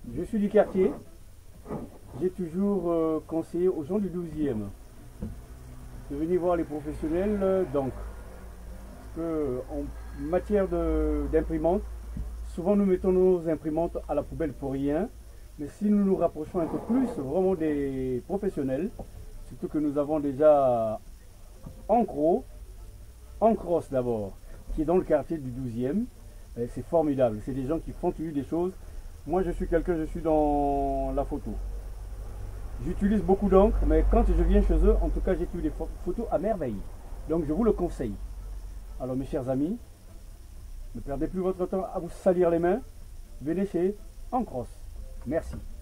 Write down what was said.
Je suis du quartier. J'ai toujours conseillé aux gens du 12e de venir voir les professionnels d'encre. Parce que en matière d'imprimante, souvent nous mettons nos imprimantes à la poubelle pour rien. Mais si nous nous rapprochons un peu plus vraiment des professionnels, surtout que nous avons déjà Encro, Encros d'abord, qui est dans le quartier du 12e, c'est formidable. C'est des gens qui font toujours des choses. Moi je suis je suis dans la photo. J'utilise beaucoup d'encre, mais quand je viens chez eux, en tout cas, j'utilise des photos à merveille. Donc je vous le conseille. Alors mes chers amis, ne perdez plus votre temps à vous salir les mains. Venez chez Encros. Merci.